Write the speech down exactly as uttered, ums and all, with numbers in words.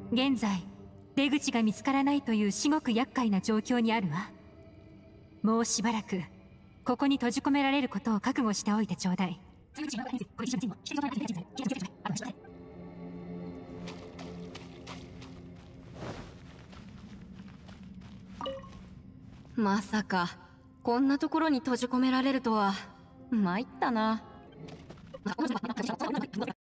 現在出口が見つからないという至極厄介な状況にあるわ。もうしばらくここに閉じ込められることを覚悟しておいてちょうだい。 まさかこんなところに閉じ込められるとは。参ったな。